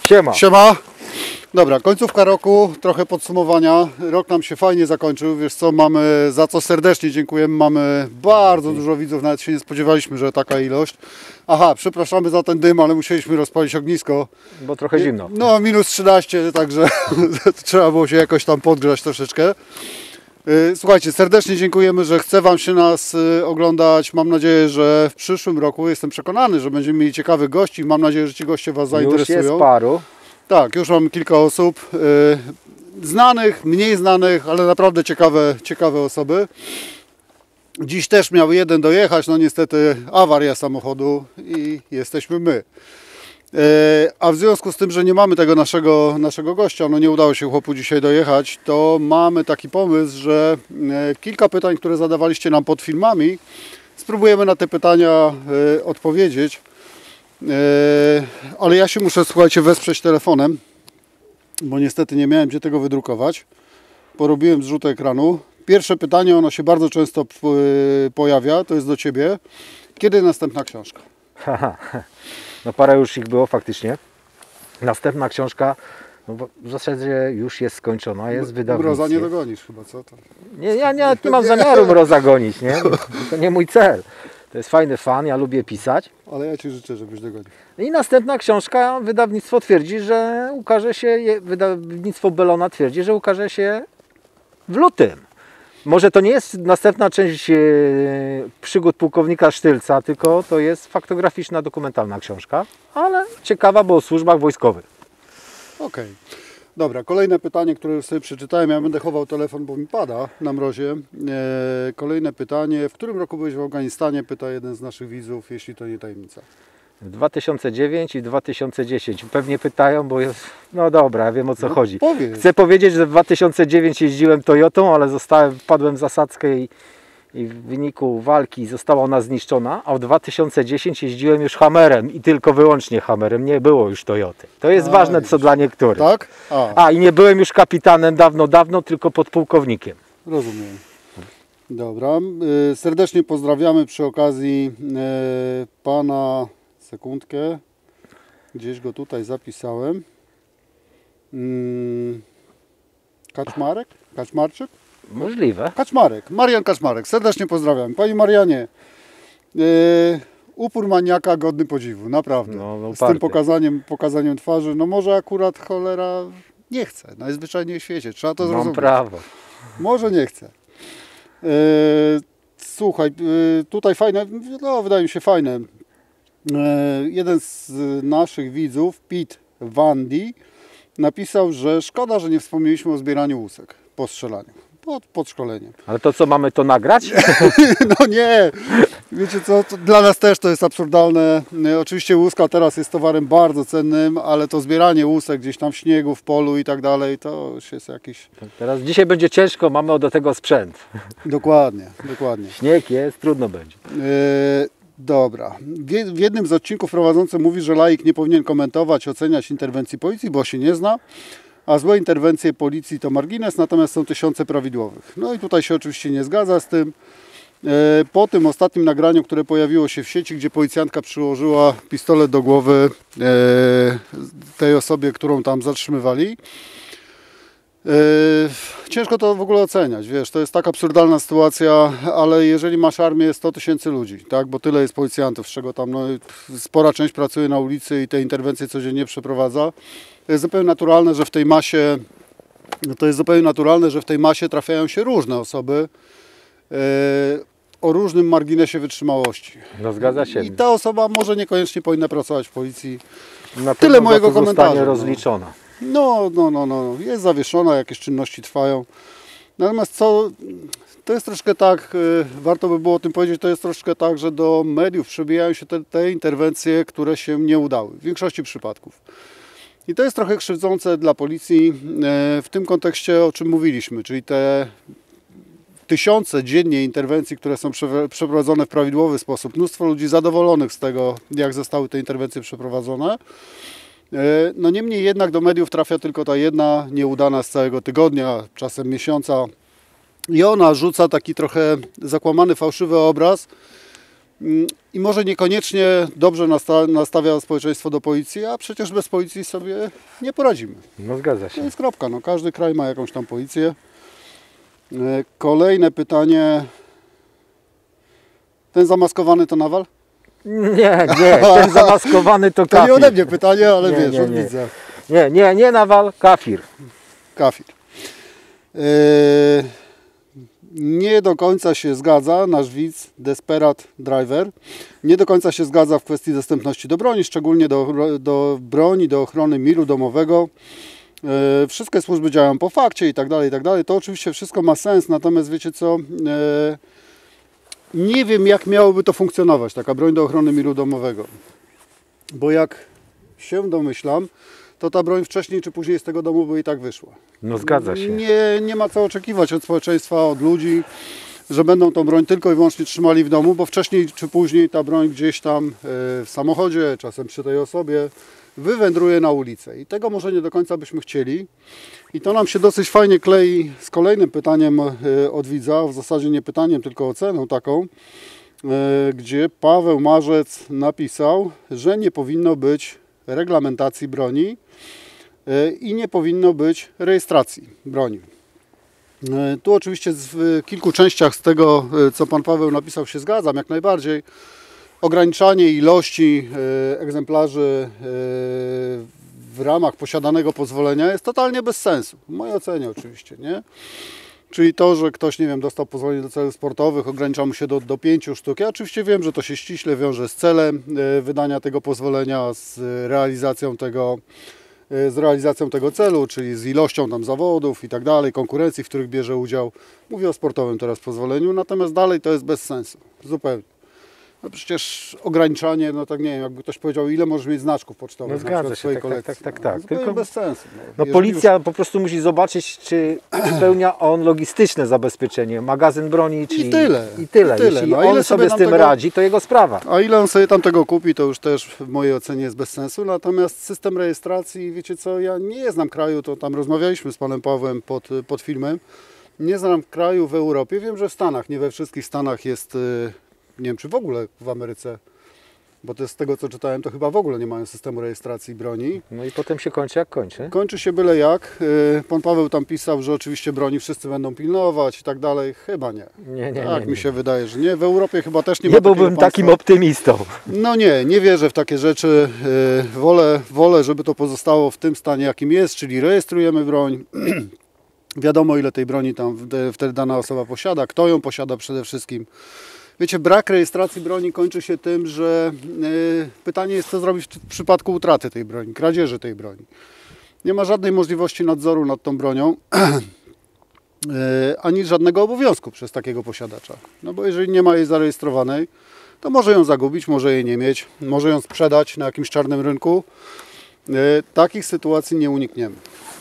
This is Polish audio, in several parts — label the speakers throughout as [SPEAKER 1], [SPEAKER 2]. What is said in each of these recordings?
[SPEAKER 1] Siema.
[SPEAKER 2] Siema. Dobra, końcówka roku, trochę podsumowania. Rok nam się fajnie zakończył, wiesz co, mamy, za co serdecznie dziękujemy, mamy bardzo dużo widzów, nawet się nie spodziewaliśmy, że taka ilość. Aha, przepraszamy za ten dym, ale musieliśmy rozpalić ognisko.
[SPEAKER 1] Bo trochę zimno.
[SPEAKER 2] No, minus 13, także trzeba było się jakoś tam podgrzać troszeczkę. Słuchajcie, serdecznie dziękujemy, że chce Wam się nas oglądać. Mam nadzieję, że w przyszłym roku, jestem przekonany, że będziemy mieli ciekawych gości. Mam nadzieję, że ci goście Was zainteresują.
[SPEAKER 1] Już jest paru.
[SPEAKER 2] Tak, już mamy kilka osób, znanych, mniej znanych, ale naprawdę ciekawe osoby. Dziś też miał jeden dojechać, no niestety awaria samochodu i jesteśmy my. A w związku z tym, że nie mamy tego naszego gościa, no nie udało się chłopu dzisiaj dojechać, to mamy taki pomysł, że kilka pytań, które zadawaliście nam pod filmami, spróbujemy na te pytania odpowiedzieć. Ale ja się muszę, słuchajcie, wesprzeć telefonem, bo niestety nie miałem gdzie tego wydrukować. Porobiłem zrzut ekranu. Pierwsze pytanie, ono się bardzo często pojawia, to jest do Ciebie. Kiedy następna książka?
[SPEAKER 1] No parę już ich było faktycznie. Następna książka no w zasadzie już jest skończona, jest w wydawnictwie.
[SPEAKER 2] Mroza nie dogonisz chyba, co? To...
[SPEAKER 1] Nie, ja nie mam zamiaru Mroza gonić, nie? To nie mój cel. To jest fajny fan, ja lubię pisać.
[SPEAKER 2] Ale ja Ci życzę, żebyś dogonił.
[SPEAKER 1] I następna książka, wydawnictwo twierdzi, że ukaże się, wydawnictwo Bellona twierdzi, że ukaże się w lutym. Może to nie jest następna część przygód pułkownika Sztylca, tylko to jest faktograficzna, dokumentalna książka, ale ciekawa, bo o służbach wojskowych.
[SPEAKER 2] Okej. Dobra, kolejne pytanie, które już sobie przeczytałem. Ja będę chował telefon, bo mi pada na mrozie. Kolejne pytanie. W którym roku byłeś w Afganistanie? Pyta jeden z naszych widzów, jeśli to nie tajemnica.
[SPEAKER 1] W 2009 i 2010. Pewnie pytają, bo jest... No dobra, ja wiem o co chodzi.
[SPEAKER 2] Powiedz.
[SPEAKER 1] Chcę powiedzieć, że w 2009 jeździłem Toyotą, ale wpadłem w zasadzkę i w wyniku walki została ona zniszczona, a w 2010 jeździłem już Hammerem i tylko wyłącznie Hammerem, nie było już Toyoty. To jest ważne co dla niektórych.
[SPEAKER 2] Tak?
[SPEAKER 1] I nie byłem już kapitanem dawno, tylko podpułkownikiem.
[SPEAKER 2] Rozumiem. Dobra. Serdecznie pozdrawiamy przy okazji pana... Sekundkę. Gdzieś go tutaj zapisałem. Kaczmarek? Kaczmarczyk?
[SPEAKER 1] Możliwe.
[SPEAKER 2] Kaczmarek. Marian Kaczmarek. Serdecznie pozdrawiam. Pani Marianie, upór maniaka godny podziwu. Naprawdę.
[SPEAKER 1] No,
[SPEAKER 2] z tym pokazaniem twarzy. No może akurat cholera nie chce. Najzwyczajniej w świecie. Trzeba to zrozumieć.
[SPEAKER 1] Mam prawo.
[SPEAKER 2] Może nie chce. Słuchaj, tutaj fajne, no wydaje mi się fajne. Jeden z naszych widzów, Pete Wandy, napisał, że szkoda, że nie wspomnieliśmy o zbieraniu łusek po strzelaniu, pod szkoleniem.
[SPEAKER 1] Ale to co, mamy to nagrać?
[SPEAKER 2] No nie, wiecie co, dla nas też to jest absurdalne. Oczywiście łuska teraz jest towarem bardzo cennym, ale to zbieranie łusek gdzieś tam w śniegu, w polu i tak dalej, to już jest jakiś...
[SPEAKER 1] Teraz dzisiaj będzie ciężko, mamy do tego sprzęt.
[SPEAKER 2] Dokładnie.
[SPEAKER 1] Śnieg jest, trudno będzie.
[SPEAKER 2] Dobra. W jednym z odcinków prowadzący mówi, że laik nie powinien komentować, oceniać interwencji policji, bo się nie zna, a złe interwencje policji to margines, natomiast są tysiące prawidłowych. No i tutaj się oczywiście nie zgadza z tym. Po tym ostatnim nagraniu, które pojawiło się w sieci, gdzie policjantka przyłożyła pistolet do głowy tej osobie, którą tam zatrzymywali, ciężko to w ogóle oceniać, wiesz, to jest tak absurdalna sytuacja, ale jeżeli masz armię 100 000 ludzi, tak, bo tyle jest policjantów, z czego tam spora część pracuje na ulicy i te interwencje codziennie przeprowadza, to jest zupełnie naturalne, że w tej masie trafiają się różne osoby o różnym marginesie wytrzymałości.
[SPEAKER 1] No zgadza się.
[SPEAKER 2] I ta osoba może niekoniecznie powinna pracować w policji.
[SPEAKER 1] Na
[SPEAKER 2] Tyle mojego komentarza.
[SPEAKER 1] Zostanie rozliczona.
[SPEAKER 2] No, jest zawieszona, jakieś czynności trwają. Natomiast to jest troszkę tak, warto by było o tym powiedzieć, to jest troszkę tak, że do mediów przebijają się te interwencje, które się nie udały, w większości przypadków. I to jest trochę krzywdzące dla policji w tym kontekście, o czym mówiliśmy, czyli te tysiące dziennie interwencji, które są przeprowadzone w prawidłowy sposób, mnóstwo ludzi zadowolonych z tego, jak zostały te interwencje przeprowadzone. No niemniej jednak do mediów trafia tylko ta jedna nieudana z całego tygodnia, czasem miesiąca i ona rzuca taki trochę zakłamany, fałszywy obraz I może niekoniecznie dobrze nastawia społeczeństwo do policji, a przecież bez policji sobie nie poradzimy.
[SPEAKER 1] No zgadza
[SPEAKER 2] To
[SPEAKER 1] się.
[SPEAKER 2] jest kropka. No, każdy kraj ma jakąś tam policję. Kolejne pytanie. Ten zamaskowany to nawal?
[SPEAKER 1] Nie, ten zamaskowany to
[SPEAKER 2] To
[SPEAKER 1] kafir.
[SPEAKER 2] nie ode mnie pytanie, ale
[SPEAKER 1] Nie,
[SPEAKER 2] wiesz,
[SPEAKER 1] nie,
[SPEAKER 2] od
[SPEAKER 1] nie.
[SPEAKER 2] widza.
[SPEAKER 1] Nie nawal, kafir.
[SPEAKER 2] Kafir. Nie do końca się zgadza nasz widz Desperat Driver. Nie do końca się zgadza w kwestii dostępności do broni, szczególnie do broni, do ochrony miru domowego. Wszystkie służby działają po fakcie i tak dalej, i tak dalej. To oczywiście wszystko ma sens, natomiast wiecie co? Nie wiem, jak miałoby to funkcjonować, taka broń do ochrony miru domowego. Bo jak się domyślam, to ta broń wcześniej czy później z tego domu by i tak wyszła.
[SPEAKER 1] No zgadza się.
[SPEAKER 2] Nie ma co oczekiwać od społeczeństwa, od ludzi, że będą tą broń tylko i wyłącznie trzymali w domu, bo wcześniej czy później ta broń gdzieś tam w samochodzie, czasem przy tej osobie, wywędruje na ulicę. I tego może nie do końca byśmy chcieli. I to nam się dosyć fajnie klei z kolejnym pytaniem od widza, w zasadzie nie pytaniem, tylko oceną taką, gdzie Paweł Marzec napisał, że nie powinno być reglamentacji broni i nie powinno być rejestracji broni. Tu oczywiście w kilku częściach z tego, co pan Paweł napisał, się zgadzam, jak najbardziej. Ograniczanie ilości egzemplarzy w ramach posiadanego pozwolenia jest totalnie bez sensu. W mojej ocenie oczywiście, nie? Czyli to, że ktoś, nie wiem, dostał pozwolenie do celów sportowych, ogranicza mu się do 5 sztuk. Ja oczywiście wiem, że to się ściśle wiąże z celem wydania tego pozwolenia, z realizacją tego celu, czyli z ilością tam zawodów i tak dalej, konkurencji, w których bierze udział. Mówię o sportowym teraz pozwoleniu, natomiast dalej to jest bez sensu, zupełnie. No przecież ograniczanie, no tak nie wiem, jakby ktoś powiedział, ile możesz mieć znaczków pocztowych
[SPEAKER 1] No zgadza
[SPEAKER 2] w
[SPEAKER 1] się,
[SPEAKER 2] swojej
[SPEAKER 1] tak,
[SPEAKER 2] kolekcji.
[SPEAKER 1] tak.
[SPEAKER 2] No,
[SPEAKER 1] Tylko
[SPEAKER 2] bez sensu.
[SPEAKER 1] no
[SPEAKER 2] Jeżeli
[SPEAKER 1] policja po prostu musi zobaczyć, czy spełnia on logistyczne zabezpieczenie, magazyn broni, czy
[SPEAKER 2] I tyle.
[SPEAKER 1] I tyle. Jeśli
[SPEAKER 2] No, a ile
[SPEAKER 1] on sobie z
[SPEAKER 2] tam
[SPEAKER 1] tym
[SPEAKER 2] tego-
[SPEAKER 1] radzi, to jego sprawa.
[SPEAKER 2] A ile on sobie tam tego kupi, to już też w mojej ocenie jest bez sensu. Natomiast system rejestracji, wiecie co, ja nie znam kraju, to tam rozmawialiśmy z panem Pawłem pod filmem. Nie znam kraju w Europie. Wiem, że w Stanach, nie we wszystkich Stanach jest, nie wiem czy w ogóle w Ameryce, bo to z tego co czytałem, to chyba w ogóle nie mają systemu rejestracji broni.
[SPEAKER 1] No i potem się kończy jak kończy.
[SPEAKER 2] Kończy się byle jak. Pan Paweł tam pisał, że oczywiście broni wszyscy będą pilnować i tak dalej. Chyba nie. Tak mi się wydaje, że nie. W Europie chyba też nie ma
[SPEAKER 1] Nie
[SPEAKER 2] takiego
[SPEAKER 1] byłbym
[SPEAKER 2] państwa.
[SPEAKER 1] takim optymistą.
[SPEAKER 2] No nie wierzę w takie rzeczy. Wolę, żeby to pozostało w tym stanie, jakim jest, czyli rejestrujemy broń. Wiadomo, ile tej broni tam wtedy dana osoba posiada, kto ją posiada przede wszystkim. Wiecie, brak rejestracji broni kończy się tym, że pytanie jest, co zrobić w przypadku utraty tej broni, kradzieży tej broni. Nie ma żadnej możliwości nadzoru nad tą bronią, ani żadnego obowiązku przez takiego posiadacza. No bo jeżeli nie ma jej zarejestrowanej, to może ją zagubić, może jej nie mieć, może ją sprzedać na jakimś czarnym rynku. Takich sytuacji nie unikniemy.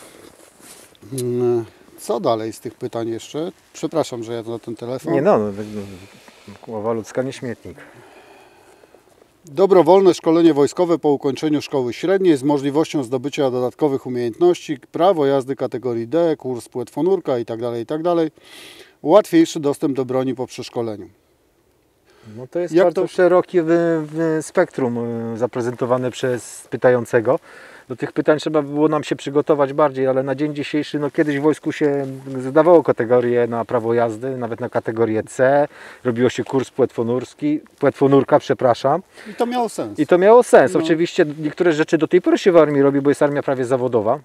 [SPEAKER 2] Co dalej z tych pytań jeszcze? Przepraszam, że ja na ten telefon.
[SPEAKER 1] Nie głowa ludzka nie śmietnik.
[SPEAKER 2] Dobrowolne szkolenie wojskowe po ukończeniu szkoły średniej z możliwością zdobycia dodatkowych umiejętności, prawo jazdy kategorii D, kurs płetwonurka itd. Łatwiejszy dostęp do broni po przeszkoleniu.
[SPEAKER 1] No to jest
[SPEAKER 2] Jak
[SPEAKER 1] bardzo
[SPEAKER 2] to-
[SPEAKER 1] szerokie spektrum zaprezentowane przez pytającego. Do tych pytań trzeba było nam się przygotować bardziej, ale na dzień dzisiejszy, no kiedyś w wojsku się zdawało kategorię na prawo jazdy, nawet na kategorię C, robiło się kurs płetwonurka, przepraszam.
[SPEAKER 2] I to miało sens.
[SPEAKER 1] I to miało sens.
[SPEAKER 2] No.
[SPEAKER 1] Oczywiście niektóre rzeczy do tej pory się w armii robi, bo jest armia prawie zawodowa.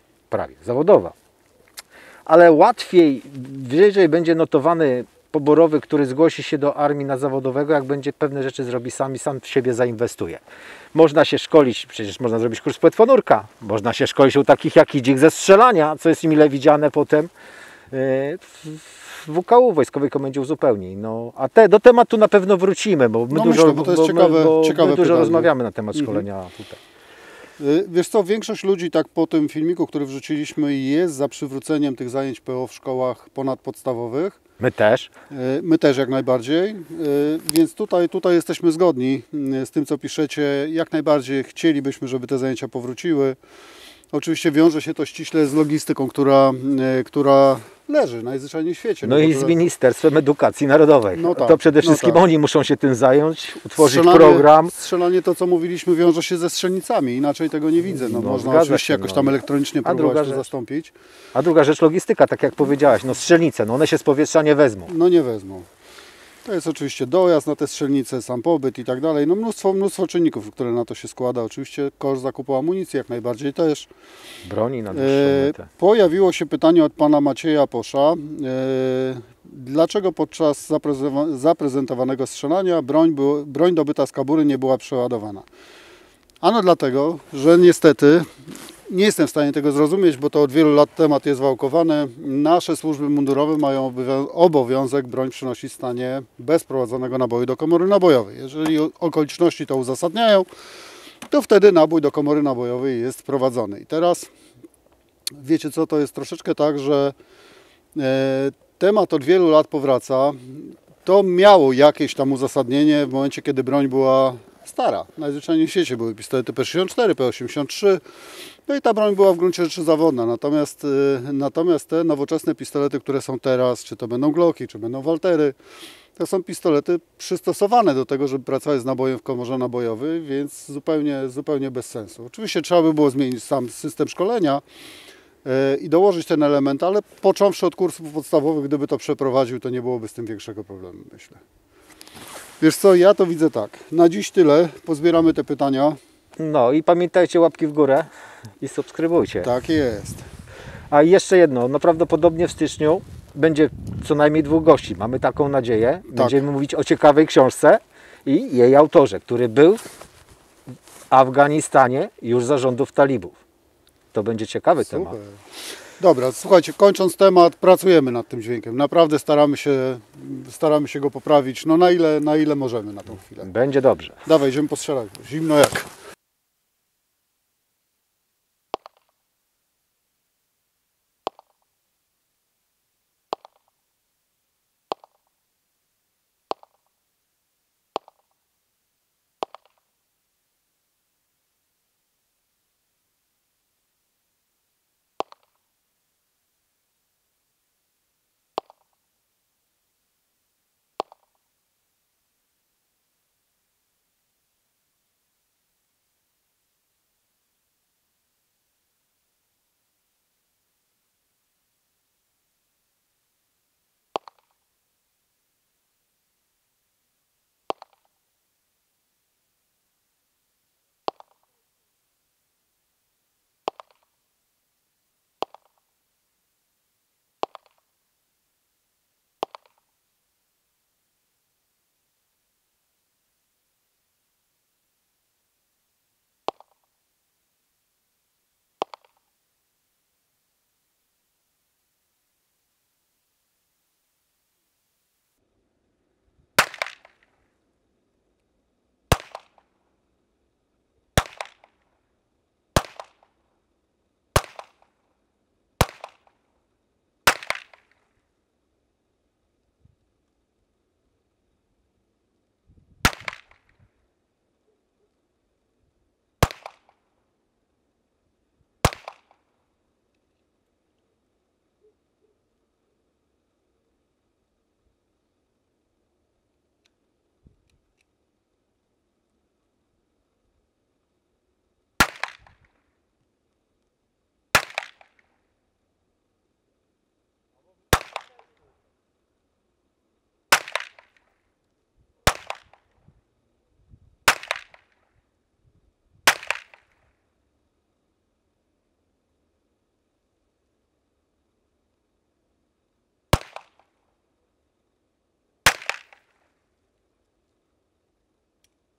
[SPEAKER 1] Ale łatwiej, wyżej będzie notowany poborowy, który zgłosi się do armii na zawodowego, jak będzie pewne rzeczy zrobi sam w siebie zainwestuje. Można się szkolić, przecież można zrobić kurs płetwonurka, można się szkolić u takich jak Idzik ze strzelania, co jest mile widziane potem w WKU, Wojskowej Komendzie Uzupełnień. No, a do tematu na pewno wrócimy, bo my
[SPEAKER 2] No
[SPEAKER 1] dużo,
[SPEAKER 2] myślę, bo to jest ciekawe
[SPEAKER 1] my dużo
[SPEAKER 2] pytanie.
[SPEAKER 1] rozmawiamy na temat szkolenia tutaj.
[SPEAKER 2] Wiesz co, większość ludzi tak po tym filmiku, który wrzuciliśmy, jest za przywróceniem tych zajęć PO w szkołach ponadpodstawowych.
[SPEAKER 1] My też.
[SPEAKER 2] My też jak najbardziej, więc tutaj jesteśmy zgodni z tym, co piszecie. Jak najbardziej chcielibyśmy, żeby te zajęcia powróciły. Oczywiście wiąże się to ściśle z logistyką, która leży najzwyczajniej w świecie.
[SPEAKER 1] No i z Ministerstwem Edukacji Narodowej.
[SPEAKER 2] No tak,
[SPEAKER 1] To przede wszystkim
[SPEAKER 2] no tak.
[SPEAKER 1] oni muszą się tym zająć, utworzyć program.
[SPEAKER 2] Strzelanie, to co mówiliśmy, wiąże się ze strzelnicami. Inaczej tego nie widzę. No, można
[SPEAKER 1] zgadza
[SPEAKER 2] oczywiście
[SPEAKER 1] się,
[SPEAKER 2] jakoś tam elektronicznie próbować to zastąpić.
[SPEAKER 1] A druga rzecz logistyka, tak jak powiedziałaś, no strzelnice, no one się z powietrza nie wezmą.
[SPEAKER 2] No nie wezmą. To jest oczywiście dojazd na te strzelnice, sam pobyt i tak dalej. No mnóstwo czynników, które na to się składa. Oczywiście koszt zakupu amunicji jak najbardziej też.
[SPEAKER 1] Broni na dłuższą metę.
[SPEAKER 2] Pojawiło się pytanie od pana Macieja Posza. Dlaczego podczas zaprezentowanego strzelania broń dobyta z kabury nie była przeładowana? Ano dlatego, że niestety nie jestem w stanie tego zrozumieć, bo to od wielu lat temat jest wałkowany. Nasze służby mundurowe mają obowiązek broń przynosić w stanie bez prowadzonego naboju do komory nabojowej. Jeżeli okoliczności to uzasadniają, to wtedy nabój do komory nabojowej jest prowadzony. I teraz wiecie co, to jest troszeczkę tak, że temat od wielu lat powraca. To miało jakieś tam uzasadnienie w momencie, kiedy broń była stara. Najzwyczajniej w świecie były pistolety P64, P83. No i ta broń była w gruncie rzeczy zawodna. Natomiast te nowoczesne pistolety, które są teraz, czy to będą Glocki, czy będą Waltery, to są pistolety przystosowane do tego, żeby pracować z nabojem w komorze nabojowej, więc zupełnie bez sensu. Oczywiście trzeba by było zmienić sam system szkolenia i dołożyć ten element, ale począwszy od kursów podstawowych, gdyby to przeprowadził, to nie byłoby z tym większego problemu, myślę. Wiesz co, ja to widzę tak. Na dziś tyle. Pozbieramy te pytania.
[SPEAKER 1] No i pamiętajcie, łapki w górę i subskrybujcie.
[SPEAKER 2] Tak jest.
[SPEAKER 1] A jeszcze jedno, no prawdopodobnie w styczniu będzie co najmniej 2 gości. Mamy taką nadzieję. Będziemy mówić o ciekawej książce i jej autorze, który był w Afganistanie już za rządów talibów. To będzie ciekawy temat.
[SPEAKER 2] Dobra, słuchajcie, kończąc temat, pracujemy nad tym dźwiękiem. Naprawdę staramy się go poprawić, no na ile możemy na tą chwilę.
[SPEAKER 1] Będzie dobrze.
[SPEAKER 2] Dawaj, idziemy postrzelać. Zimno jak.